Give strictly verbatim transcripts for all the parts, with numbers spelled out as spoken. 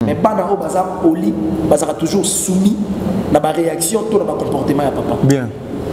Mais bana o baza poli, baza toujours soumis dans ma réaction, tout dans ma comportement à papa. Bien.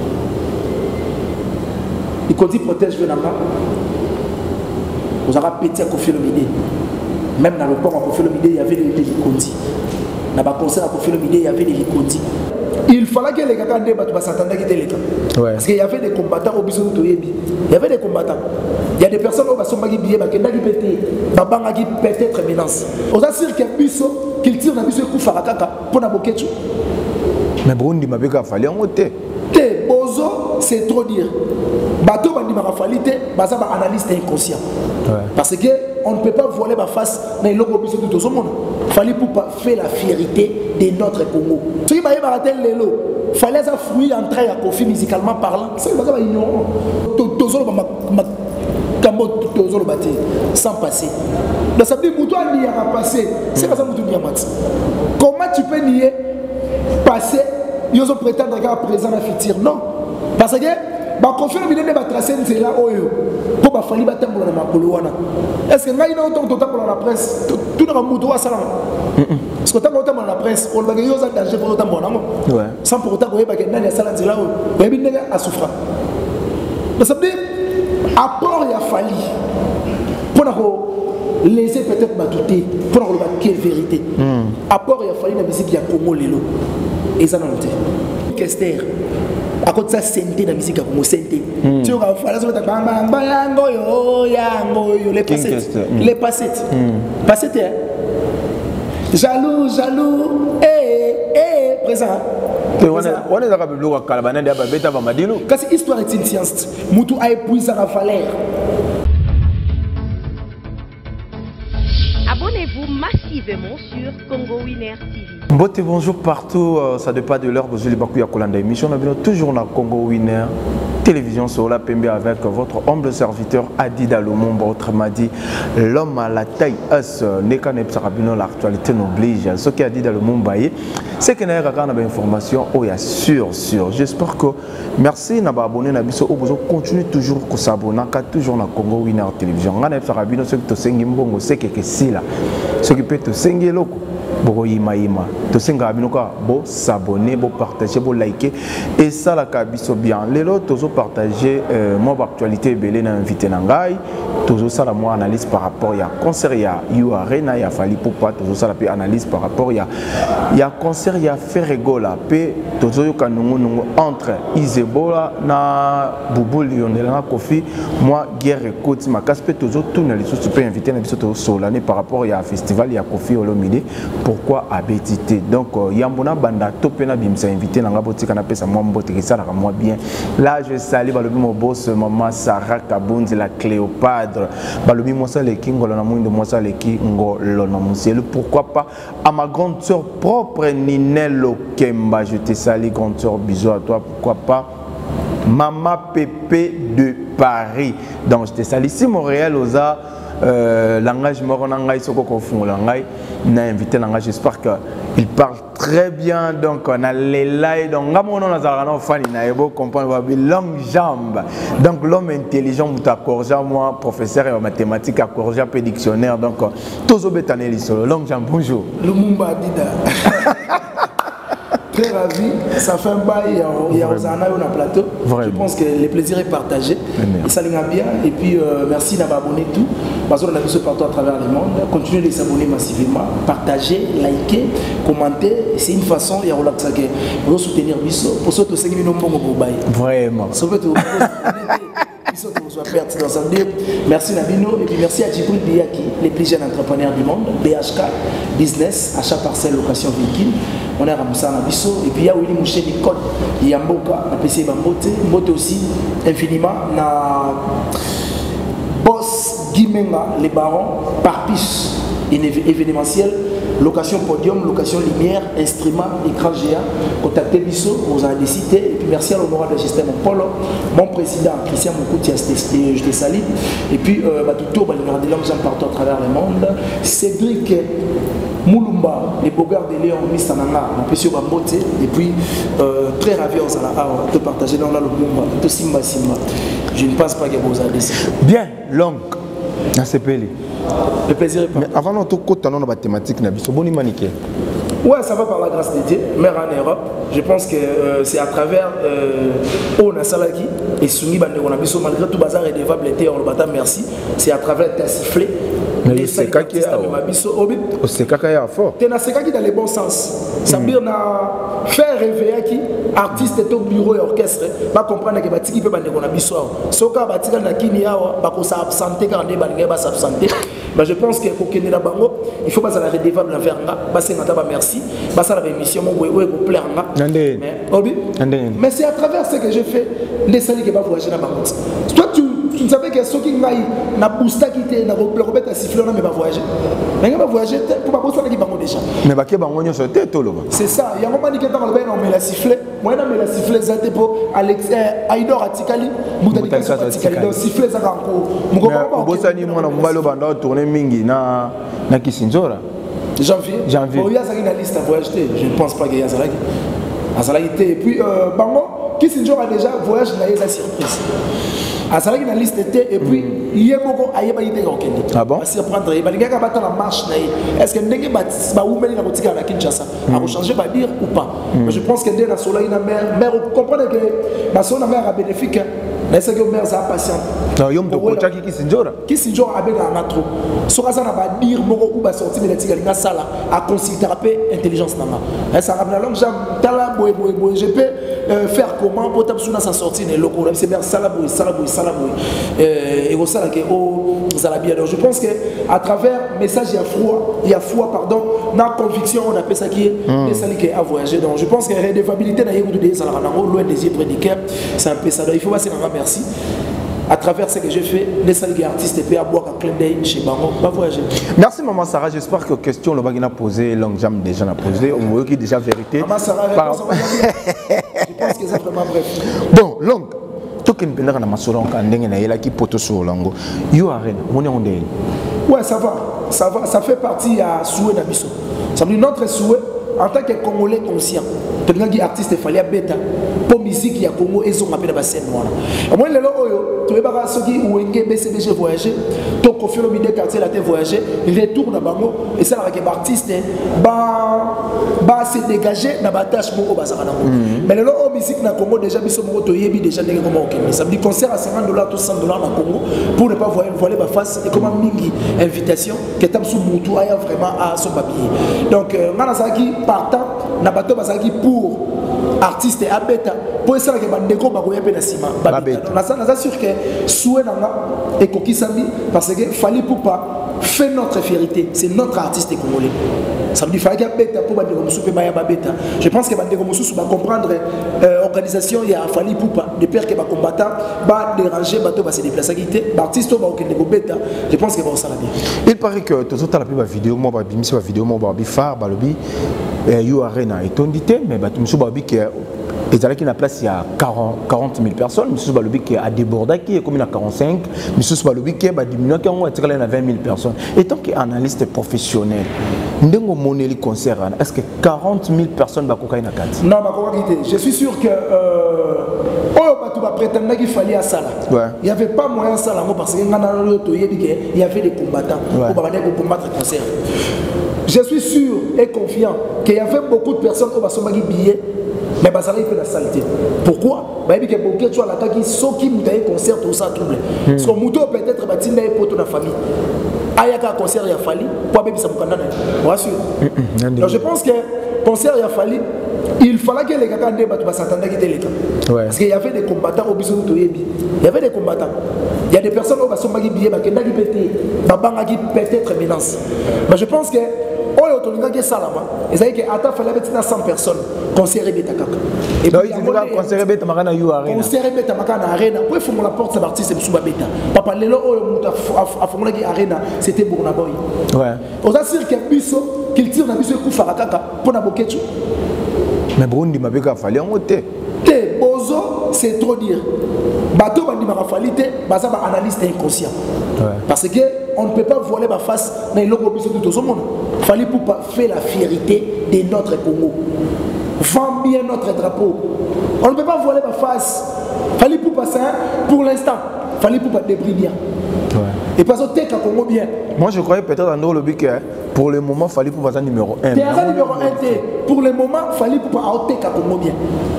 Il dit protège le nama. Vous avez pété à Kofi Olomide. Même dans le port à Kofi Olomide, il y avait des Likondi. Dans le concert à Kofi Olomide, il y avait des Likondi. Il fallait que les gars s'attendaient qu'ils étaient les gars. Parce qu'il y avait des combattants au Bissau de Yebi. Il y avait des combattants. Il y a des personnes qui sont billets, qui ont pété très menace. On a sûr qu'il y a Bissau, qu'il tire dans le Bissau et qu'il faut faire pour la boquette. Mais Burundi m'a fallu en côté. Bozo, c'est trop dire. Bateau bandi m'a fallu te, baza ba analyste inconscient. Parce que on ne peut pas voler ma face dans le logo Bissau tout au monde. Fallait pour faire la fierté de notre Congo. Ce qui m'a dit lelo, fallait ça fruit entrer à Kofi musicalement parlant. C'est pas ça ignorant. Tozolo ma ma kambo tozolo bâti sans passer. Donc ça veut dire que toi n'y a pas passé. C'est pas ça que tu n'y a pas. Comment tu peux nier passer? Ils ont prétendre qu'à présent la futur. Non. Parce que bah Kofi Olomide ne va tracer c'est là oyo pour ba fali ba tambola na makolo wana. Est-ce que ngai na autant total pour la presse tout dans muto wa sala. Parce que tant autant dans la presse on va yoza danger pour autant bonamo. Ouais. Sans pour autant que ba que nani sala c'est là oyo. Ba bi nega a souffra. Donc ça veut dire apport ya fali pour na laisser peut-être batouter pour na ba quelle vérité. Apport ya fali na musique ya Congo lelo. Et ça non te. Kester. À côté de ça, senté dans la musique, comme senté. Tu vois, il faut les passettes. Les passettes. Passettes, hein. Jaloux, jaloux, eh, eh, présent. On est d'accord avec le Calabana de Babeta Bamadino. Quand cette histoire est une science, Moutou a épuisé sa valeur. Abonnez-vous massivement sur Congo Winner T V. Mbote, bonjour partout, euh, ça dépend de l'heure, vous allez bakouya kolanda émission, on a toujours la Congo Winner télévision sur la P M B avec votre humble serviteur Adi Dalomomba, autrement dit l'homme à la taille S, Neka Nepsarabino, l'actualité n'oblige, ce qui a dit Dalomomba, c'est qu'il y a une information, oh, il y a sûr, sûr, j'espère que merci d'avoir abonné à Bisso, vous continuez toujours à s'abonner, toujours la Congo Winner télévision, Nepsarabino, ce qui te sengi mbongo, c'est que c'est là, ce qui peut te sengi loko. Boko yima yima to senga abinoka bo s'abonner bo partager bo liker et ça la kabiso bien lelo tozo partager euh, moi actualité belé na invité na ngai tozo ça la moi analyse par rapport ya concert ya you arena ya fali popa tozo ça la pe analyse par rapport ya ya concert ya Ferregola pe tozo yo kanungu nungu entre Isebola na Boubou Lionel na Kofi moi guerre écoute ma casse pe tozo tout na les sous pe invité na biso tozo solane par rapport ya festival ya Kofi Olomide. Pourquoi abétité? Donc, Yambona Banda Topena Bimsa invité dans la boutique à Napesa Mambote qui ça moi bien. Là, je salue Balobi mon boss, maman Sarah Kabundi, la Cléopâtre. Balobi Mossa le King, Lonamouin de Mossa le King, Lonamoussi. Pourquoi pas à ma grande soeur propre Ninelo Kemba? Je te salue, grande soeur, bisous à toi. Pourquoi pas Maman Pépé de Paris. Donc, je te salue. Ici, Montréal, Oza. Euh, langage moronangai soko kofungo langai na invité langage, j'espère que il parle très bien, donc on a les lives donc ngamono na zarano fani na ebo comprendre ba longue jambe, donc l'homme intelligent muta korja moi professeur en mathématiques à korja peu dictionnaire, donc tozo betaneli solo longue jambe. Bonjour Lumumba Dida. Très ravi, ça fait un bail, il y a Ozana on a plateau. Vraiment. Je pense que le plaisir est partagé. Et ça l'est bien. Et puis euh, merci d'avoir abonné tout. Parce qu'on a vu partout à travers le monde. Continuez de s'abonner massivement, partager, liker, commenter. C'est une façon, il y a de soutenir Bisso. Pour ça, c'est un bon bail. Vraiment. Merci Nabino et puis merci à Djibril Biaki, les plus jeunes entrepreneurs du monde, B H K, business, achat parcelle, location véhicule. On est à Moussa Nabiso et puis il y a Willy Mouché Nicole, il y a Mboka, on a P C Bambote, Mbote aussi infiniment, na Boss Guimenga, les barons, Parpis, événementiel. Location podium, location lumière, instrument, écran géant, contactez Bisso, vous avez décidé. Et puis merci à l'honorable Justin Polo, mon président Christian Mokouti, je te salue. Et puis, euh, bah, tout le monde, gens partout à travers le monde. Cédric Moulumba, les beaux gars de Léon Missananga, mon précieux Bambote. Et puis, euh, très ravi de partager dans le Moulumba, tout Simba Simba. Je ne pense pas que vous avez décidé. Bien, longue, à ce pays. Le plaisir est partagé. Mais avant notre côté, on a une thématique, c'est bon, maniqué. Ouais, ça va par la grâce de Dieu, mère en Europe. Je pense que euh, c'est à travers on a Salaki et Souni Bandegonabiso, malgré tout bazar et dévable était on le bâtard, merci. C'est à travers ta sifflé. Mais c'est quoi qui est à c'est quoi qui est à fort. C'est quoi qui dans le bon sens. Ça veut dire faire réveiller qui artiste est au bureau et orchestre, va comprendre que Batiki peut Bandegonabiso. Soka Batika Nakini Awa, Bako s'absenter quand les Bandegonabiso va s'absenter. Mais je pense que pour qu'il y ait il faut pas la redévable envers nga, c'est un merci, ça la émission mon ouais pour plaire nga. Mais obi, mais c'est à travers ce que j'ai fait les salles qui va voyager dans Bango. Toi tu tu savais que ceux qui n'aillent na booster qui était na robert à siffler on ne va pas voyager. Mais on va voyager pour pas bosser qui Bango déjà. Mais ba qui Bango nyo sur tête tout là. C'est ça, il y a un moment qui est dans le bain on met la siffler. Moi on met la siffler ça pour Alex Aïdor Atikali, Moutanika Atikali. Donc siffler ça encore. Mon gars bossa ni moi na mbalo banda tourner mingi na na Kisinjora. Janvier. Janvier. Bon, il y a ça qui liste à voyager. Je ne pense pas qu'il y a ça là. Et puis, euh, Bango, Kisinjora a déjà voyagé dans la surprise. À ça qui liste était et puis il y a beaucoup à y avoir été organisé. Ah bon? Parce que prendre il y a pas la marche est-ce que ndenge bâtisse ba ou meli na kotika na Kinshasa a changer ba dire ou pas. Mais je pense que dès la soleil na mère mère comprendre que ba son mère a bénéfique. Mais c'est que mère ça patient. Non, yom de kocha qui Kisinjora. Kisinjora avec la trop. So ça na ba dire moko ou ba sortir de la tika na sala à considérer intelligence na ma. Ça ramène la langue jam tala boy boy boy je peux faire comment pour taper sur sa sortie les locaux c'est bien sala boy sala boy sala boy et au sala que au zalabia. Donc je pense que à travers message il y a foi il y a foi pardon na conviction on appelle ça qui est des salles qui a voyagé. Donc je pense que la redevabilité na yégout des salariés loin des yeux prédicaires c'est un peu ça. Donc il faut passer dans merci. À travers ce que j'ai fait, les salariés artistes et puis à boire un clin d'œil chez Bango, va voyager. Merci Maman Sarah, j'espère que question le bagina posé, longue jam déjà n'a posé, on voit qu'il déjà vérité. Maman Sarah, Par... je pense que c'est vraiment bref. Bon, longue. Tout ce qui est dans ma solange, quand il y a qui poto sur l'ango, you arène, on est en dehors. Ouais, ça va, ça va, ça fait partie à souhait d'Abisso. Ça veut dire notre souhait en tant que Congolais conscient. Tout le monde artiste fallait bêta pour musique il y a Congo et on appelle la scène noire. Moi le oyo tu es pas ceux qui ou engé B C B G voyager, ton confie le milieu quartier la te voyager, il retourne à Bango et ça avec artiste ba ba se dégager na batache moko bazaka nango. Mais le oyo musique na Congo déjà biso moko to yebi déjà ndenge comment ok. Ça veut dire concert à cinquante dollars tout cent dollars na Congo pour ne pas voir voiler ba face et comment mingi invitation que tam sous mutu aya vraiment à son papier. Donc ngana ça qui partant na bato bazaki pour artiste et abeta pour ça que bandeko bakoya pe na sima babeta na ça na sûr que souhait nanga et kokisami parce que fallait pour pas faire notre fierté c'est notre artiste congolais ça veut dire fallait abeta pour bandeko musu pe baya babeta je pense que bandeko musu va comprendre euh, organisation il y a fallait pour pas de père que ba combattant ba déranger bato ba se déplacer quitter artiste ba okende ko beta je pense que va ça la bien. Il paraît que tout autant la plus vidéo moi ba bimisi ba vidéo moi ba bi phare ba lobi you arena et tondité mais ba tumsu ba bi que et qui na place il y a quarante mille personnes, monsieur Balobi qui a débordé qui est comme il a quarante-cinq, monsieur Balobi qui a diminué qui a vingt mille personnes. Et tant qu'analyste professionnel, ndengo moneli concert, est-ce que quarante mille personnes va cocaïne à quatre? Non, je suis sûr que euh oh tu vas prétendre qu'il fallait à ça là. Ouais. Il y avait pas moyen ça là parce que il y avait des combattants pour combattre le concert. Je suis sûr et confiant qu'il y avait beaucoup de personnes qui ont des billets. Mais bah ça arrive la saleté. Pourquoi? Bah il y a beaucoup de gens là qui sont qui montent un concert tout ça trouble. Parce que mouton peut-être bah t'inda pour toute la famille. Ayaka concert il a fallu. Pour baby ça me condamne. Bien sûr. Donc je pense que concert il a fallu. Il fallait que les gars quand débattent bah s'attendait qu'ils étaient les gars. Parce qu'il y avait des combattants au besoin de yebi. Il y avait des combattants. Il y a des personnes qui sont pas billets bah qui n'a qui pété. Bah banga qui peut-être menace. Mais je pense que oh yo tolinga ke salama ezali ke ata fallait mettre cent personnes concert beta kaka et puis il faut concert beta makana you arena concert beta makana arena pour fumola porte sa artiste musuba beta papa lelo oyo muta afumola ki arena c'était Burna Boy ouais on assure que biso qu'il tire na biso kufaka kaka pour na boketu mais Burundi mabeka fallait en moté te bozo c'est trop dire bato bandi makafalité baza ba analyste inconscient parce que on ne peut pas voiler ma face mais l'homme obligé de tout le monde. Il fallait pour faire la fierté de notre Congo. Vendre bien notre drapeau. On ne peut pas voiler ma face. Il fallait pour passer pour l'instant. Il fallait pour pas débris bien. Et pas au Teka Congo bien. Moi je croyais peut-être dans le but que pour le moment il fallait pour passer numéro un. Théâtre numéro un, pour le moment il fallait pour au Teka Congo bien.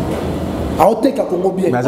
Au Teka Congo bien. Mais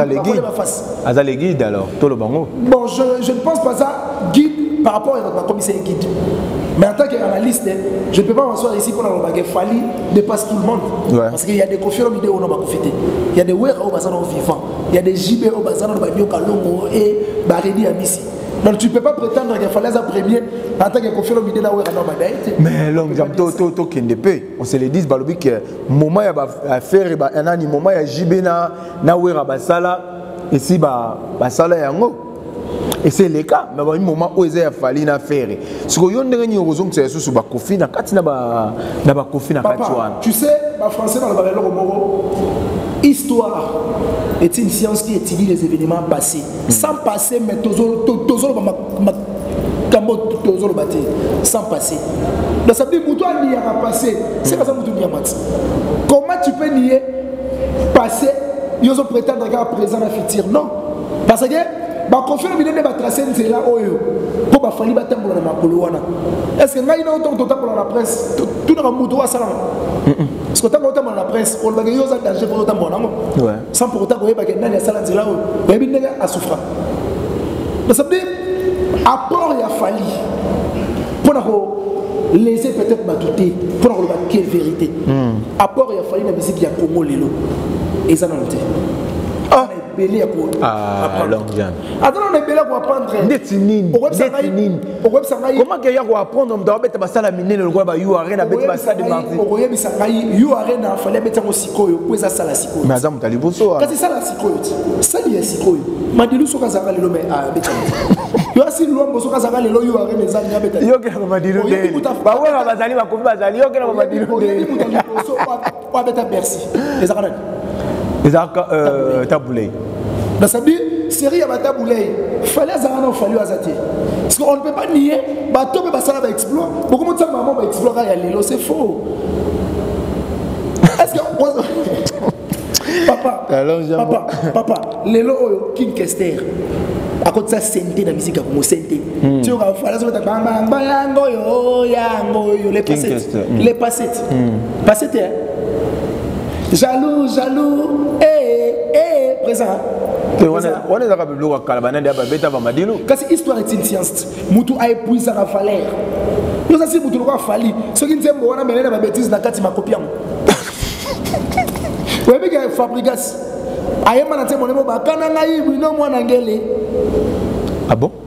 Aza les guides alors, tout le bango. Bon, je, je ne pense pas ça guide par rapport à notre commissaire guide. Mais en tant qu'analyste, je ne peux pas m'asseoir ici pour avoir fallu dépasse tout le monde. Ouais. Parce qu'il y a des confirmes vidéo où on va profiter. Il y a des wera au bazar vivant. Il y a des J B au bazar au bagno kalongo et baredi à Missi. Donc tu ne peux pas prétendre qu'il fallait un premier en tant que confirme vidéo là où on va. Mais long jam to to to kendepe. On se le dit balobi que moment ya ba faire un ani moment ya J B na na wera basala ici ba basala yango. Et c'est le cas, mais il y a un moment où il a fallu faire. Si vous avez une raison que c'est sous le coffee, na katina ba na ba coffee na katouan. Tu sais, en français dans le balai Moro, histoire est une science qui étudie les événements passés. Sans passer, mais toujours toujours ma ma toujours battre. Sans passer. Donc ça veut dire que toi n'y a pas passé. C'est pas ça que tu n'y a pas. Comment tu peux nier passer? Ils ont prétendre qu'à présent à futur. Non, parce que ba confirme bien ba tracer nzela oyo po ba fali batambola na makolo wana. Est-ce que ngai na autant to tambola la presse tout na muto wa sala. Est-ce que tambola tambola la presse on ba yo za danger pour tambola ngo. Ouais. Sans pour autant ko yeba ke nani sala nzela oyo. Ba yebi ndenge asufra. Mais ça veut dire apport ya fali pour na ko laisser peut-être ba douter pour na ko ba quelle vérité. Apport ya fali na musique ya Congo lelo. Et ça non te. Ah, belé à quoi? Ah, long Jean. Attends, on est belé pour apprendre. Détinine. Détinine. Comment qu'il y a pour apprendre? On doit mettre ma salle à miner le roi. You arène à mettre ma salle de mardi. On voyait ça. You arène à fallait mettre un sikoyo. Pour ça, ça la sikoyo. Mais azam taliboso. Quand c'est ça la sikoyo. Ça y est sikoyo. Madilu soka zaka le mais ah betcha. Yo asi luambo soka zaka le you arène les amis betcha. Yo que na madilu de. Ba ouais bazali ba kofi bazali yo que na madilu de. So wa beta merci. Les arènes. Les arcs taboulé. Dans sa vie, série à taboulé. Fallait azana fallu azati. Parce qu'on ne peut pas nier, bateau peut passer à exploit. Beaucoup de maman va explorer à l'élo, c'est faux. Est-ce que papa, papa, papa, l'élo King Kester. À côté de ça, senté dans la musique comme senté. Tu vois, il fallait se mettre bang bang bang yango yo yango yo les passettes, les passettes, passettes. Jaloux, jaloux, eh, eh, présent. On est d'accord avec le Calabana de Babeta Vamadilo. Quand c'est histoire est une science, Moutou a épuisé la valeur. Nous aussi, Moutou a fallu. Ceux qui ne s'aiment pas, on a mené la bêtise dans le cas de ma copie. Vous voyez que Fabrigas, Ayema n'a pas mon nom, Kananaï, oui, non, moi, Nangele. Ah bon?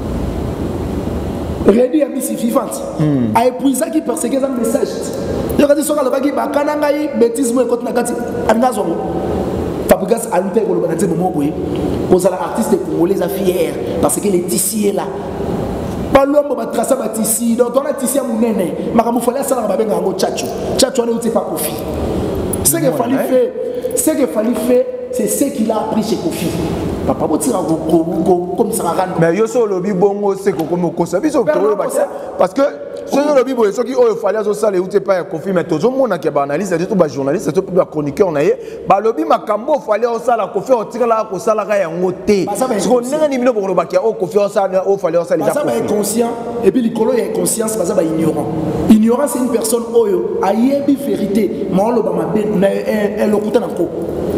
Rédi a mis si vivante. A épuisé qui perséguait un message. Il y a des gens qui ont dit bêtise moi quand nakati anazo Fabrigas a lutté pour le banaté moment boy cause la artiste congolais a fier parce que les tissiers là pas l'homme va tracer ba tissi donc on a tissé mon nene makamu fallait ça ba benga ngo chacho chacho on ne pas Kofi ce qu'il fallait faire ce qu'il fallait faire c'est ce qu'il a appris chez Kofi papa bo tira comme ça rendre mais yo so lobi bongo c'est comme ko ça biso parce que ce que le Bible, ce qui il fallait que ça les outils pas confirmer tout le monde qui est analyste, tout le journaliste, tout le chroniqueur on a eu, bah le Bible makambo fallait ça la confirmer on tire là ko ça la ya ngoté. Ce qu'on n'a ni pour le bakia au confirmer ça au fallait ça les ça va être conscient et puis l'icolo il est conscience ça va ignorant. Ignorant c'est une personne oyo a yebi vérité, mais on le ba mabe elle le kuta nako.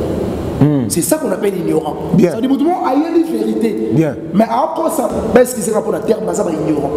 C'est ça qu'on appelle ignorant. Bien. Ça dit tout le monde a yebi vérité. Bien. Mais à quoi ça parce que c'est pour la terre ça va ignorant.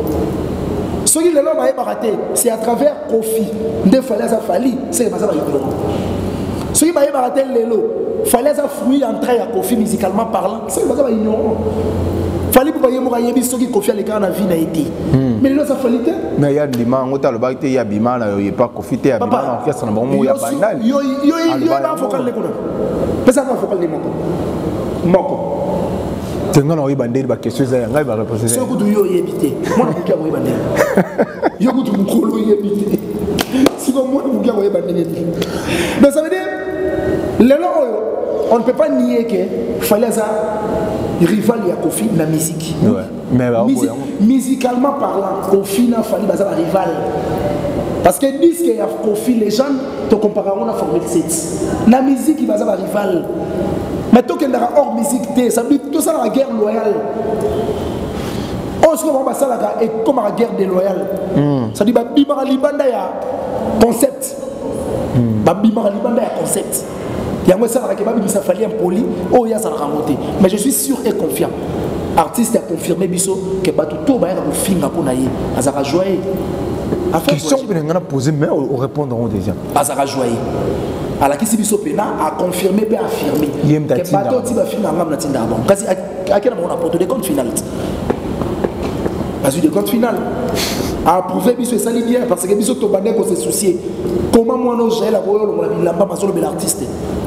Ce qui est là, c'est à travers Kofi. Il fallait ça falli, c'est pas ça ignorant. Ce qui est baraté l'élo, fallait ça fruit entrer à Kofi musicalement parlant, c'est pas ça ignorant. Fallait pour bailler mourailler bis ce qui Kofi à l'écran la vie n'a été. Mais là ça fallait. Mais il y a des man, on t'a le bail il y a bima là, il y a pas Kofi il y a bima, en fait ça n'a pas il y a banal. Yo yo yo pas focal les connaît. Mais ça pas focal les moko. Moko. C'est non, on va demander des questions, on va répondre. Ce que tu veux éviter, moi je veux éviter. Je veux que tu me éviter. Sinon moi je veux éviter. Mais ça veut dire, on ne peut pas nier que fallait ça rival ya Kofi na musique. Ouais. Mais musique, musicalement parlant, Kofi n'a fallu baza rival. Parce que disent qu'il y a Kofi, les gens te compareront à Formule sept. La musique il baza rival. Mais tant qu'il y a hors musique, ça veut dire tout ça la guerre loyale. Oh, oh ce qu'on va ça là et comme la guerre déloyale ça dit bah bimara libanda ya concept bah bimara libanda ya concept il y a moi ça là que bah ça fallait un poli oh il y a ça la remonter mais je suis sûr et confiant artiste a confirmé biso que bah tout ba ya ko finga pour naïe azara joyer question que nous avons posée mais on répondront déjà azara joyer ala kisi biso pena a confirmé pe affirmé que bato ti ba finga ngam na tinda bon kasi akena on a porté des comptes finales as eu des comptes finales a approuvé biso ça li bien parce que biso to bandé ko se soucier comment moi no gère la royaume la bilamba masolo de l'artiste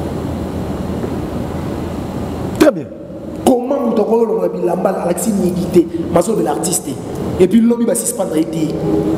très bien comment on to royaume la bilamba Alexis Nigité masolo de l'artiste et puis lobby va suspendre été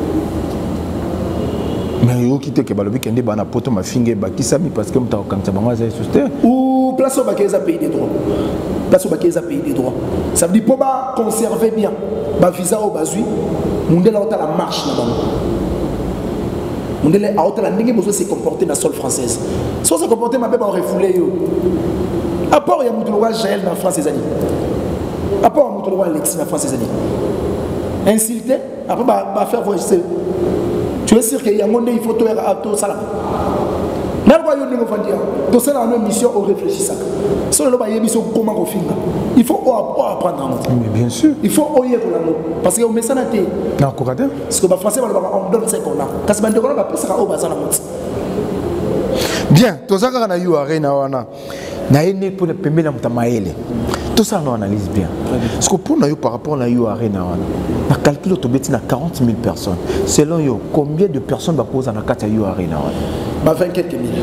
mais yo kité ke balobi kende bana poto mafinge bakisami parce que mutako kanza bango za susté ou place au bakeza pays des droits place au bakeza pays des droits ça veut dire pour ba conserver bien ba visa au bazui mundela ota la marche na bango mundela ota la ndenge mozo se comporter na sol française so se comporter ma pe ba refoulé yo à part ya mutu lwa Jaël na France ezali à part mutu lwa Alexis na France ezali insulté après ba ba faire voice. Tu es sûr qu'il y a un monde il faut tout faire tout ça là. Même quand il y a une fois tout ça dans une mission on réfléchit ça. Si on a une mission comment on finit. Il faut apprendre. Mais bien sûr. Il faut oyer pour l'amour parce que on met ça dans tes. Non quoi dire? Parce que le français on donne ce qu'on a. Quand c'est maintenant on va passer au bazar la monte. Bien, tout ça qu'on a eu à Reina wana. Na ene pour le pembe na mutamaele. Tout ça on analyse bien. Parce que pour nous par rapport à eu à Reina wana. Na calcul autobéti na quarante mille personnes. Selon yo, combien de personnes va poser dans la carte à you arena? Bah vingt quelques mille.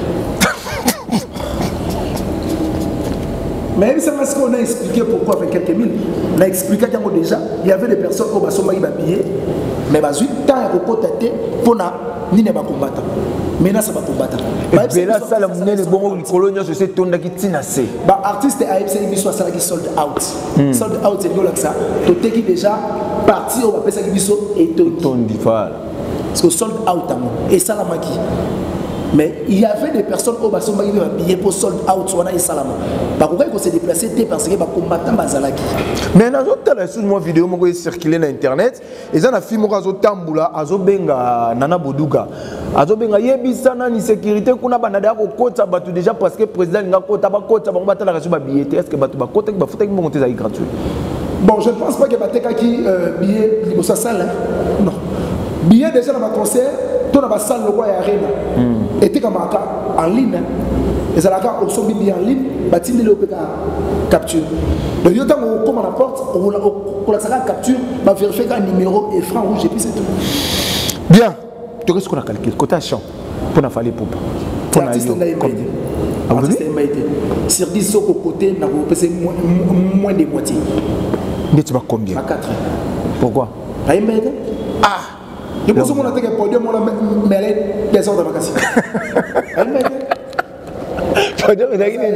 Mais c'est parce qu'on a expliqué pourquoi vingt quelques mille. On a expliqué déjà, il y avait des personnes qui ont habillé, mais bah huit temps à côté pour na ni ne pas combattre. Maintenant ça va combattre. Et là ça la monnaie de bon colonie je sais ton qui tina c'est. Bah artiste A F C il soit ça qui sold out. Sold out c'est comme ça. Tout est qui déjà parti on va passer qui biso et ton ton difal. Parce que sold out et ça la maki. Mais il y avait des personnes au basson qui avaient habillé pour sold out on a et salama. Bah pourquoi qu'on s'est déplacé parce que bah combattant bazalaki. Mais dans autre sous moi vidéo moi circuler sur internet et ça na film mo azo tambula azo benga Nana Boduga. Azo benga yebisa na ni sécurité kuna banada ko kota batu déjà parce que président nga kota ba kota ba batala ka ba billet est-ce que batu ba kota ba futa ki monter ça gratuit. Bon, je ne pense pas que bateka qui billet libosa salle non. Billet déjà dans ma concert to na ba salle le roi arena. Était comme en ligne. Et ça là au sommet bien en ligne, batine le P K capture. Donc il y a tant qu'on comme à la porte, on on la ça capture, va vérifier qu'un numéro est franc rouge et puis c'est tout. Bien. Tu qu'est-ce qu'on a calculé cotation pour na fallait pour pour l'artiste n'a pas été. L'artiste n'a pas été. Sur dix au côté n'a pas passé moins de moitié. Mais tu vas combien? À quatre. Pourquoi? Pas une bête. Ah. Je pense qu'on a été que podium on a mêlé des ordres de vacances. Pas une bête. Podium il a gagné.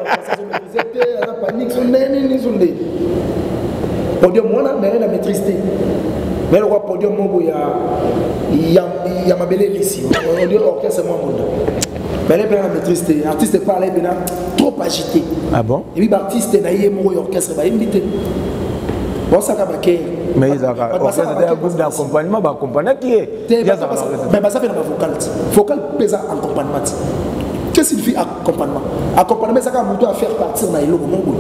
La panique son nez ni son nez. Podium on a mêlé la maîtrisité. Mais le roi podium mon il y a il y a il y a ma belle ici. On dit orchestre c'est moi monde. Mais les la maîtrisité, artiste parle bien trop agité. Ah bon? Et puis artiste naïe mon orchestre va inviter. Bon ça va baquer. Mais il a un groupe d'accompagnement, bah accompagner qui est. Mais ça fait la vocale. Vocal pèse accompagnement. Qu'est-ce qu'il fait accompagnement? Accompagnement ça quand on faire partir dans le monde.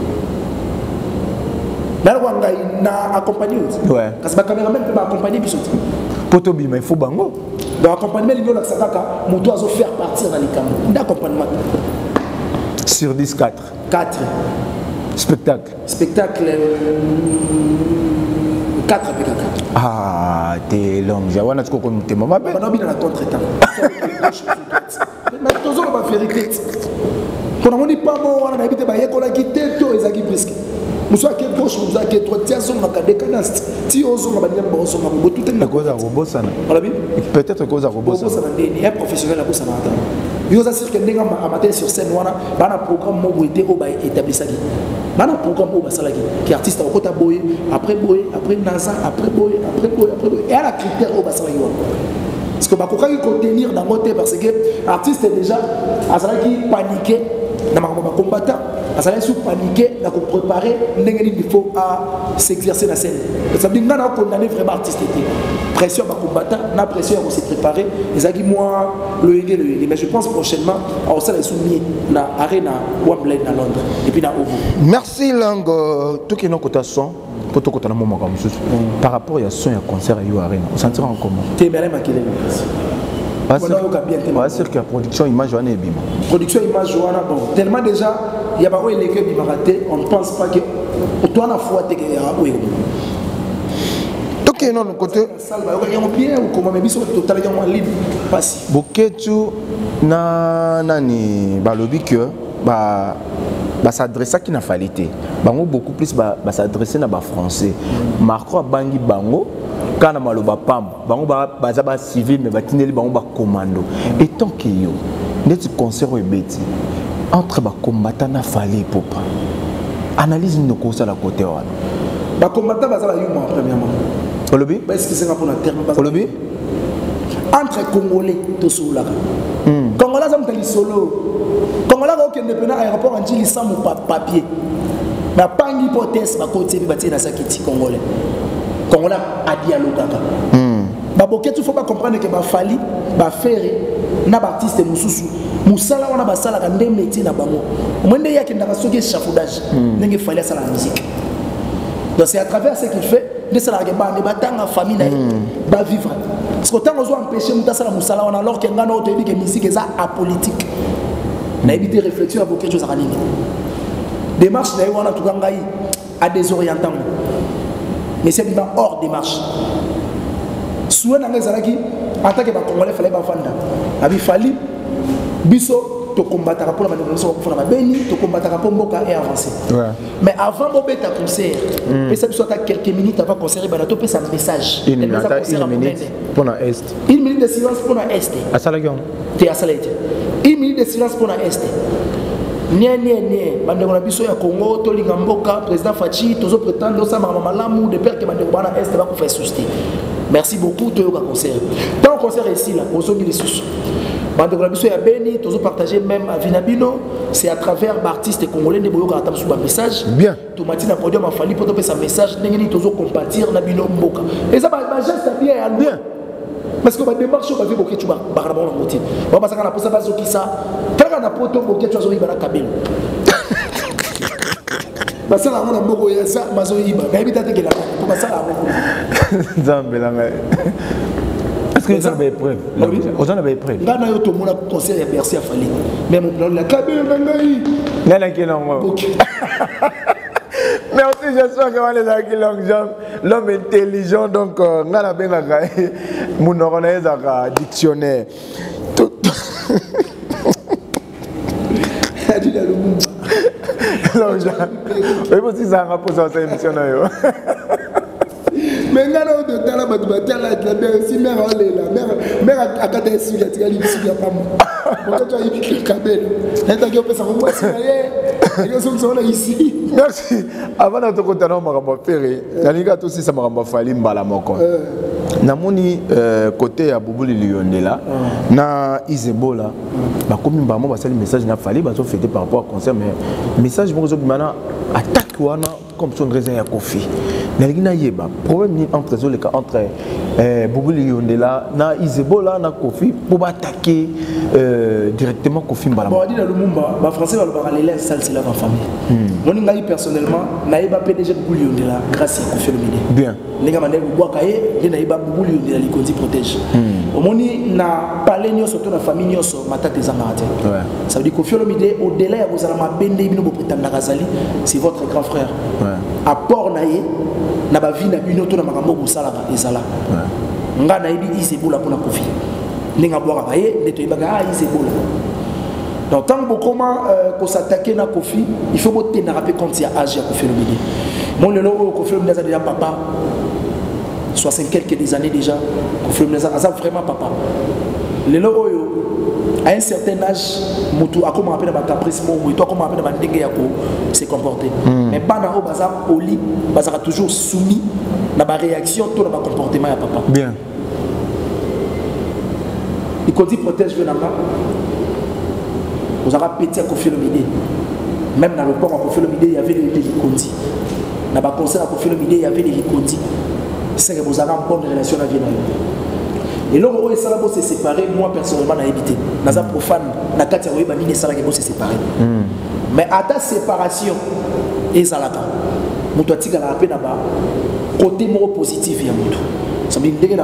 Là on a accompagné. Ouais. Parce que ma caméraman peut accompagner bisous. Potobi mais il faut bango. Donc accompagnement il y a ça quand on doit faire partir dans les caméras. D'accompagnement. Sur dix quatre. quatre. Spectacle. Spectacle quatre avec quatre. Ah, t'es long. J'ai un autre comme t'es maman. On a bien la contre-temps. Mais tous on va faire vérité. Quand on dit pas bon, on a habité bah y'a qu'on a quitté tout et ça qui presque. Nous sommes à quelle gauche, nous sommes à quelle droite, tiens, on a décadence. Si on a bien bon, on a beau tout est. La cause à robot ça. On l'a vu? Peut-être cause à robot ça. Robot ça n'a un professionnel à cause ça n'a pas. Il y a aussi que les gens amateur sur scène, on a un programme où il était établi ça. Il y a un programme où il qui artiste au côté boy, après boy, après Nasa, après boy, après boy, après boy. Et à la critère où il y a. Parce que bah, quand il faut tenir dans mon thé parce que l'artiste est déjà à ça qui paniqué na makambo combattant azali sous paniquer na ko préparer ndenge nini il faut à s'exercer la scène ça veut dire ngana condamner vraiment artiste était pression ba combattant na pression à se préparer ezaki moi le yenge le yenge mais je pense prochainement on sera soumis na arena Wembley na Londres et puis na Ovo. Merci Lango tout qui non côté son pour tout côté na moment comme ça par rapport à son ya concert à Yo Arena on sentira en comment Tembele makile c'est sûr que la production image est bien. Production image bon tellement déjà il y a pas où les qui raté on ne pense pas que toi na foi te que donc non côté salle ba yo bien ou comment mais biso total yo libre passif boketu na nani ba lobby que ba ba s'adresser à qui n'a falité bango beaucoup plus ba s'adresser na ba français Macron bangi bango kana maloba pam bango ba baza ba civil mais batineli bango ba commando et tant que yo net concert au beti entre ba combattant na fali popa analyse ne ko ça la côté wana ba combattant baza ba yuma premièrement olobi ba est-ce que c'est pour un terme olobi entre congolais to soula congolais ça mtali solo congolais ko kende pena aéroport en Chili sans mon papier na pangi hypothèse ba côté ba tina sakiti congolais congolais a dialogue ba boketu faut pas comprendre que ba fali ba faire na ba artiste mususu musala wana ba sala ka ndem métier na bango mwende yake ndaka soki chafoudage ndenge fali sala la musique donc c'est à travers ce qu'il fait de sala ke ba ne batanga famille na ba vivre parce que tant on doit empêcher muta sala musala wana alors que ngana o te dit que musique est apolitique na éviter réflexion à beaucoup chose à nini démarche na wana tout ngai à désorientant mais c'est bien hors démarche souhait na ngezalaki en tant que ba congolais fallait ba fanda abi fali biso to combattre pour la manifestation pour la beni to combattre pour mboka et avancer mais avant bo beta concert et ça soit à quelques minutes avant concert il va to faire un message une minute pour la est une minute de silence pour la est à salagyon te à salete une minute de silence pour la est nie nie nie bandeko na biso ya Congo to linga mboka président Fachi tozo prétendre ça mama malamu de père que bandeko bana est va ko faire souci merci beaucoup to yoka concert tant concert ici là ozo bi lisusu bandeko na biso ya Beni tozo partager même à Vinabino c'est à travers artistes congolais de boyoka atam sous message bien to matina podium a fali pour to faire message ndenge ni tozo compatir na bino mboka et ça ba geste bien à bien parce que ba démarche ba vivre tu ba ba na moti ba ba saka na posa ba zo kisa taka na poto boke tu zo ibara kabelo ba sala ngona mboko ya sa ba zo iba ba ibita te la ko ba sala ngona nzambe la ngai est-ce que ça va preuve aux gens avaient preuve ngana yo to mona conseil ya Bercy a fali mais mon plan la kabelo ngai nana ki non mais aussi j'espère que les gens qui long jambe l'homme intelligent donc ngana benga kai mon organise un dictionnaire tout tu as le monde long jambe mais aussi ça a posé cette émission là mais ngana o de tala ba batala la mère si mère on est là mère mère akata ici la tia li ici pas moi tu as eu kabelo et donc on peut savoir si ils sont là ici. Merci. Avant de te conter, on m'a fait. Naniga tout si ça m'a fallu mbala moko. Namoni côté à Boubou Lionela, na Isebola, bah comme bah moi bah c'est le message n'a fallu bah ça fait par rapport au concert mais message moi je mana attaque wana comme son raison ya Kofi. Nalina yeba problème entre les cas entre Boubou Lionela na Isebola na Kofi pour attaquer directement Kofi mbala. Bon on dit dans le Lumumba, bah français va le parler là ça c'est la famille. Moi ngai personnellement naïba P D G Boubou Lionela grâce à Kofi Olomide. Bien. Lenga mandé boaka ye naïba Boubou Lionela li kondi protège. Omoni na parler nyoso to na famille nyoso matata ezangate. Ouais. Ça veut dire Kofi Olomide au-delà ya bozala mabende bino bo prétendre kazali, c'est votre grand frère. Ouais. Apport naïe na ba vie na bino to na makambo bosala ezala. Ouais. Nga naïbi Isebola pour na Kofi. Lenga boaka baye ndeto ibaka ah Isebola. Donc tant que comment euh, s'attaquer na Kofi, il faut botter na rappeler quand il y a âge à Kofi Olomide. Mon le nom Kofi Olomide a déjà papa. soixante quelques des années déjà, Kofi Olomide a vraiment papa. Le nom à un certain âge, mutu a comment appeler ma caprice mon ou toi comment appeler ma ndenge ya ko se comporter. Mais bana au bazar au lit, bazar toujours soumis na ba réaction tout na ba comportement ya papa. Bien. Il dit protège Venanga. vous avez petit à Koffi Olomide. Même dans le port à Koffi Olomide, il y avait les Likondi. Dans le concert à Koffi Olomide, il y avait les Likondi. C'est que vous avez une bonne relation avec eux. Et là, où ça va se séparer, moi personnellement, j'ai évité. Dans un profane, dans le cas où il y a se séparer. Mais à ta séparation, et ça là, je suis à la peine côté positif. Ça veut dire que je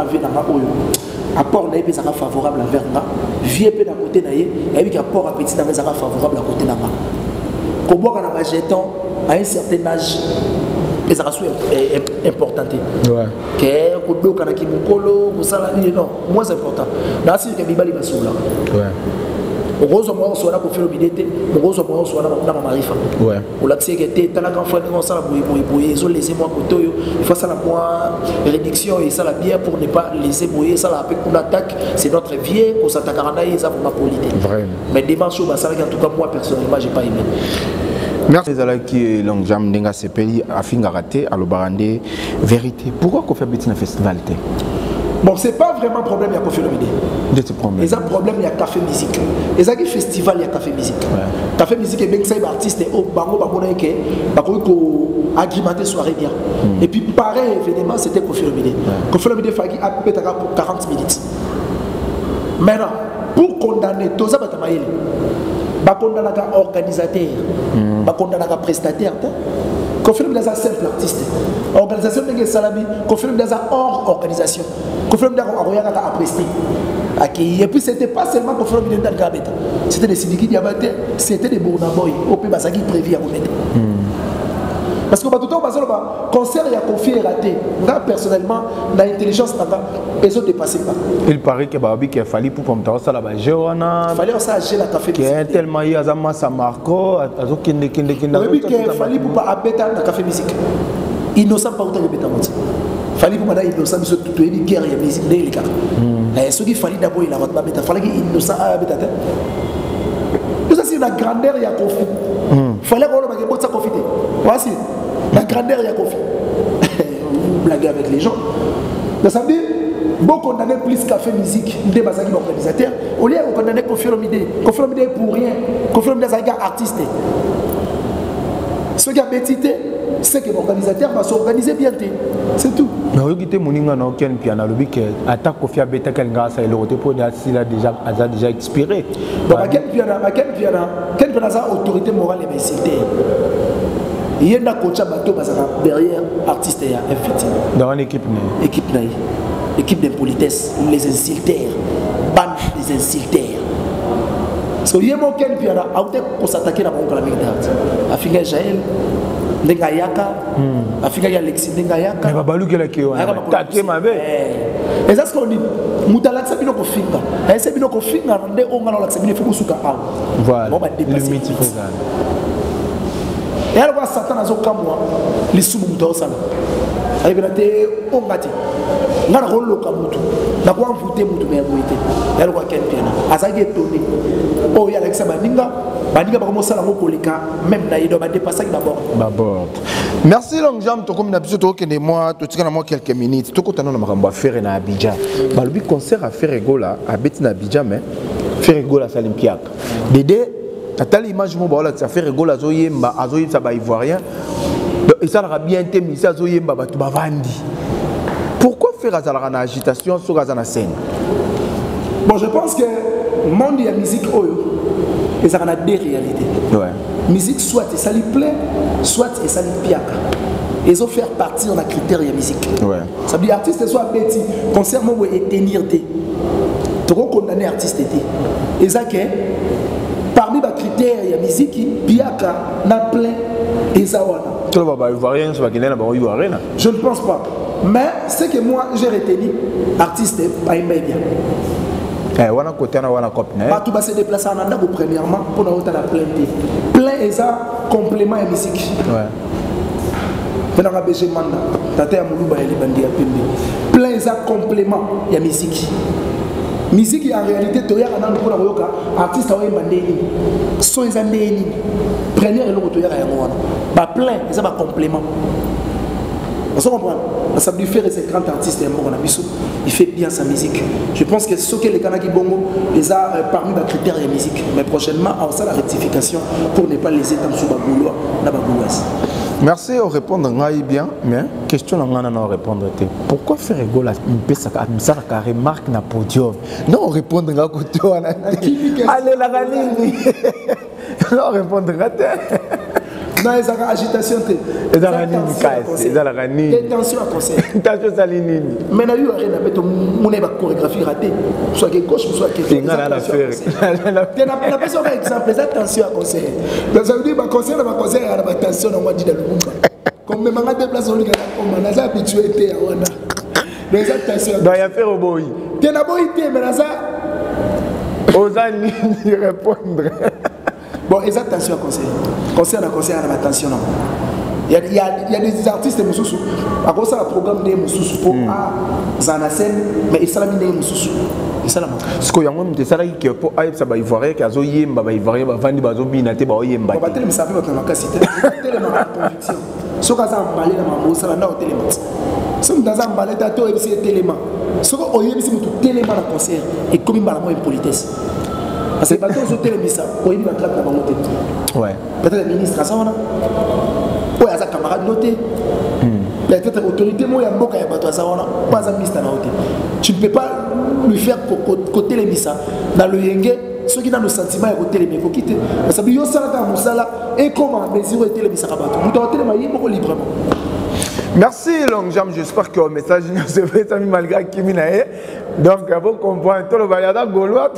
suis apport na yé sera favorable envers nga vieux pe na côté na yé et puis apport à petit na sera favorable à côté na nga ko boka na jeton à un certain âge et ça sera important ouais que ko doka na kimukolo ko sala ni non moins important na si que bibali basula ouais Rozo moi on soit là pour faire le bidété, Rozo moi on soit là pour faire ma marifa. Ouais. Ou la c'est que t'es t'as la grande fois on ça la bouille bouille bouille, ils ont laissé moi côté il faut ça la moi réduction et ça la bière pour ne pas laisser bouiller ça la avec pour l'attaque, c'est notre vieux qu'on s'attaque à ranaï ça pour ma politique. Vraiment. Mais dimanche bah ça en tout cas moi personnellement j'ai pas aimé. Merci Zalaki Long Jam Denga Sepeli Afinga raté à l'Obarande vérité. Pourquoi qu'on fait petit festival té? Bon, c'est pas vraiment un problème, il y a Koffi Olomide. Il y a un problème, il y a café musique. Il y a un festival, il y a café musique. Ouais. Café musique, et bien que ça, les artistes, au bango, bango, bango, agrémenté soirée bien. Mm. Et puis, pareil événement, c'était Koffi Olomide. Ouais. Koffi Olomide, il a coupé pour quarante minutes. Maintenant, pour condamner, tout ça, il y a un organisateur, il y a un prestataire. Koffi Olomide est un simple artiste. Organisation de Salami, Koffi Olomide est un hors organisation. Koffi Olomide est un prester. Et puis c'était pas seulement Koffi Olomide dans le Gabeta. C'était des Sidiki Diabaté, c'était des Bournaboy, au P Basaki prévu à remettre. Parce que tout le temps, le concert et la Koffi est raté. Moi personnellement, l'intelligence n'a pas, ils ont dépassé pas. Il paraît que Babi qu'il a fallu pour comme ça là-bas. Il fallait ça acheter la café. Qui est tellement il y a Zama Samarco, Azo Kinde Kinde Kinde. Oui, qu'il a fallu pour pas abéter la café musique. Innocent pas autant que bêta monte. Fallait pour madame innocent mais surtout tout une guerre il y a musique les gars. Et ce qui fallait d'abord il a pas bêta. Fallait qu'il innocent à bêta. Tout ça c'est la grandeur il y a Koffi. Fallait qu'on le mette ça Koffi. Voici. La grandeur, il y a Koffi. Vous blaguez avec les gens. Donc ça veut dire, bon condamner plus café musique, des basaki organisateurs, au lieu de condamner Koffi Olomide. Koffi Olomide pour rien. Koffi Olomide est un gars artiste. Ce qui a bêtité, c'est que l'organisateur va s'organiser bien. C'est tout. Mais oui, tu as dit que piano le bic attaque Koffi a bêta quel gars ça il aurait pour dire s'il a déjà a déjà expiré. Bon, quel piano, quel piano, quel piano a autorité morale et insultée. Il y a un coach derrière artiste et infini. Dans une équipe équipe équipe de politesse, les insulteurs, bande des insulteurs. Parce qu'il y a un quel piano, on s'attaquer à mon calamité. Afika Jaël, Ndengayaka, Afika Alexis Ndengayaka. Mais Babalou qui est là qui est taqué ma belle. Et ça ce qu'on dit. Moutala sabino ko finga. Et c'est bino ko finga ndé on ngalo la sabino faut suka a. Voilà. Le mythe et alors, Satan a zoka moi, les sous-moutons, ça. Il y a des ongati. Il y a un rôle local. Il y a un voté moutou, mais il y a un piano. Azagi est tourné. Oh, il y a Alexa Baninga. Baninga va commencer à la même là, il doit dépasser d'abord. Merci, Long Jam. Tu as comme d'habitude, tu as moi, tu as moi quelques minutes. Tu as dit que faire à Abidjan. Le concert à faire Egola, à Betina Abidjan, mais faire Egola, c'est l'Olympiaque. Dédé. Telle image que ça fait rigoler à Zoyemba, à Zoyemba, ça va ivoirien. Et ça aura bien été mis à Zoyemba, tu vas vendre. Pourquoi faire une agitation sur la scène? Bon, je pense que le monde de la musique, il y a deux réalités. Ouais. Musique, soit ça lui plaît, soit ça lui piaka. Ils ont fait partir dans les critères de la musique. Ouais. Ça veut dire artiste soit petit, concert, moi, et tenir des. Tu vas condamner l'artiste. Et ça, parmi les critères, il y a la musique, Biaka, n'a plein et Zawana. Tu ne vas pas voir rien, tu vas voir rien. Je ne pense pas. Mais ce que moi j'ai retenu, artiste, pas aimé bien. Eh, on a côté, on a copine. Pas tout va se déplacer en Anda premièrement pour nous avoir plein de plein et ça complément à la musique. Ouais. Pendant la B G Manda, Tate Amouluba et les bandits à Pimbi. Plein et ça complément à la musique. Musique en réalité, tu as un artiste qui est bandé. So ils ont des première et l'autre tu as un plein, ça va complément. On comprend. Ça lui fait ces grands artistes il fait bien sa musique. Je pense que ce que les Kanaki Bongo les a euh, parmi les critères de musique. Mais prochainement, on a la rectification pour ne pas laisser dans ce bagoulois, dans bagouloise. Merci de répondre bien, mais question à répondre. Pourquoi faire rigolo à remarque na podium? Non, répondre à côté. Allez la galine. Non, répondre à non, ils ont agitation. Ils ont agitation. Attention à conseil. Attention à l'inini. Mais il y a une chorégraphie ratée. Soit que gauche, soit que droite. Tu n'as pas besoin d'exemple. Attention à conseil. Ça veut dire que conseil, on va conseiller à la attention à moi. Comme même à déplacer, on a habitué. Mais attention. Il y a faire au boy. Tu n'as pas été, mais ça. Osez répondre. Bon, et attention à conseil. Conseil à conseil à attention. Il y, a, il, y a, il y a des artistes Moussoussou. À cause de la programme de Moussoussou pour Zanasen, mais ils sont là de Moussoussou. Ils sont là. Ce qu'il y a des salariés qui pour aïe ça va y voir que azo yemba va y voir va vendre bazo binate ba yemba. On va tellement savoir que la capacité. Tellement conviction. Ce qu'on a emballé dans ma mousse là na hôtel mat. Ce qu'on a emballé dans to c'est tellement. Ce qu'on a yemba c'est tout tellement dans concert et comme il m'a la moins politesse. Parce que bateau sur télémissa, pour une attrape dans mon tête. Ouais. Peut-être le ministre à ça on a. Ou à sa camarade noté. Peut-être l'autorité moi il y a beaucoup à bateau à ça on a. Pas un ministre à noter. Tu ne peux pas lui faire côté les missa dans le yenge. Ceux qui ont le sentiment de côté les mecs quitter. Parce que yo sala dans musala et comment mesure côté les missa à bateau. Vous t'entendez mais il est librement. Merci Longjam, j'espère que le message ne se fait pas malgré Kiminae. Donc, vous comprenez, tout le Bayada Gaulois.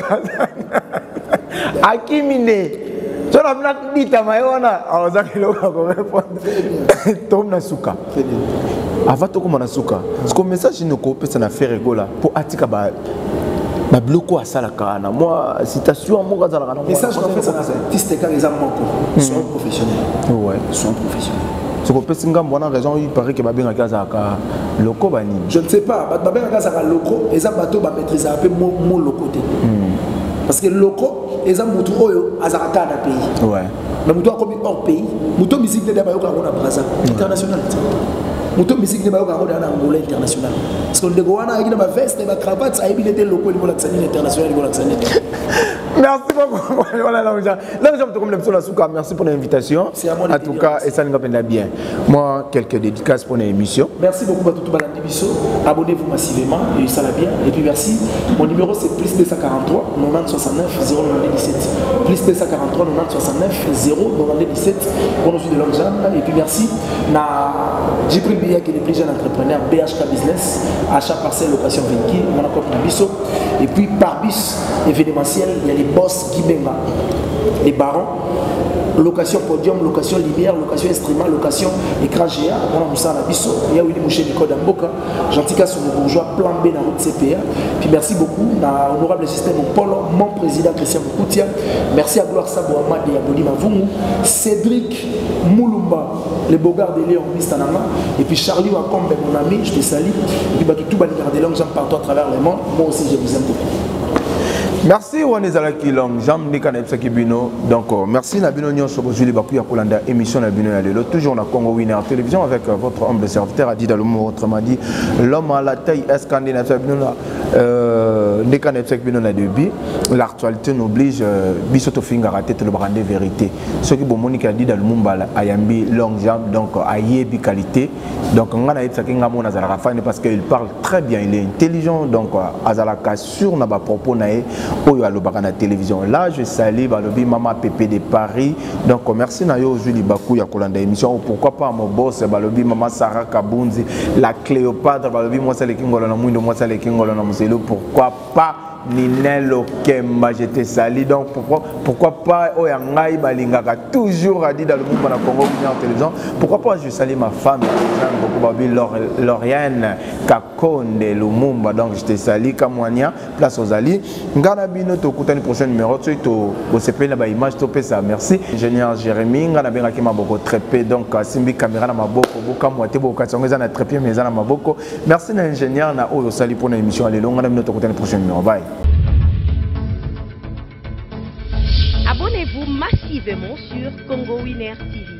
Akimine. Tu as dit que alors ça que l'on va répondre. Tom Nasuka. Avant tout comme Nasuka. Parce que le message nous coupe ça n'a fait rigoler pour Atika ba ba bloquer à ça la kana. Moi citation à moi dans la kana. Message qu'on fait ça artiste car ils ont manqué. Sont professionnels. Ouais, sont professionnels. Ce qu'on peut singa bonne raison il paraît que ba bien kaza ka loko bani. Je ne sais pas, ba bien kaza ka loko, les bateaux ba maîtriser un peu mon locoté. Parce que loko les amutu oyo azarata na pays. Ouais. Mais muto comme hors pays, muto musique de ba yo ka na Brazza international. Muto musique de ba yo ka na Angola international. Parce que ndeko wana akina ba veste et ba cravate ça ibile de loko libo la tsani international libo la tsani. Merci beaucoup. Voilà là déjà. Là je me comme l'émission Nasuka. Merci pour l'invitation. En tout cas, et ça nous va bien. Moi quelques dédicaces pour l'émission. Merci beaucoup à tout le monde. Abonnez-vous massivement et ça va bien. Et puis merci. Mon numéro c'est plus deux cent quarante-trois quatre-vingt-dix soixante-neuf zéro neuf dix-sept. Plus deux cent quarante-trois quatre-vingt-dix soixante-neuf zéro neuf dix-sept. Pour nous de Longjam. Et puis merci. Na Djibril Biya qui est le plus jeune entrepreneur B H K Business. Achat parcelle location véhicule. On a encore pour Bisso. Et puis par bus événementiel, il y a les boss qui benga, les barons, location podium, location lumière, location instrument, location écran géant. On a Moussa Nabisso, il y a Willy Mouché Nico Damboka, Gentika sur le bourgeois, plan B dans route C P A. Puis merci beaucoup à honorable système Paul, mon président Christian Bokoutia. Merci à Gloire Sabo Amad et à Boni Mavungu, Cédric Moulumba, les bogards de Léon Mistanama, et puis Charlie Wakombe, mon ami, je te salue. Et puis tout Baligar de Longjam partout à travers le monde. Moi aussi, je vous aime beaucoup. Merci Wanezalaki Longjam Nikana Epsakibino. Donc merci Nabino Nyon Sobozuli Bakuya Kolanda émission Nabino Yalelo toujours na Congo Winner Télévision avec votre humble serviteur Adi Dalomo autrement dit l'homme à la taille escandinave euh Nikana Epsakibino na début l'actualité n'oblige Bisoto Finga rater le brandé vérité ce qui bon Monica Adi Dalomo Mbala Ayambi Longjam donc ayebi qualité donc ngana Epsakinga mona zalaka fan parce qu'il parle très bien il est intelligent donc azalaka sur na ba propos nae Oyo alobaka na télévision. Là, je salue Balobi Mama Pépé de Paris. Donc, merci na yo Julie Bakou ya kolanda émission. Pourquoi pas mon boss Balobi Mama Sarah Kabunzi, la Cléopâtre Balobi moi c'est le kingolo na mwindo moi c'est le kingolo na muselo. Pourquoi pas Ninelo Kemba, j'étais sali. Donc pourquoi, pourquoi pas Oyangai Balingaka, toujours a dit dans le monde de Congo en télévision. Pourquoi pas je salue ma femme, Lauriane Kakonde Lumumba. Donc j'étais sali, Kamwania, place aux alliés. Nganabino, tu écoutes une prochaine numéro, tu es C P, image, tu ça. Merci. Ingénieur Jérémy, Nganabina qui m'a beaucoup trépé. Donc Simbi Caméra na Maboko, Bokamoité, Bokatonga, na trépé, mais na Maboko. Merci l'ingénieur, na Oyo Sali pour l'émission. Allez, Nganabino, tu écoutes une prochaine numéro. Bye. Abonnez-vous massivement sur Congo Winner T V.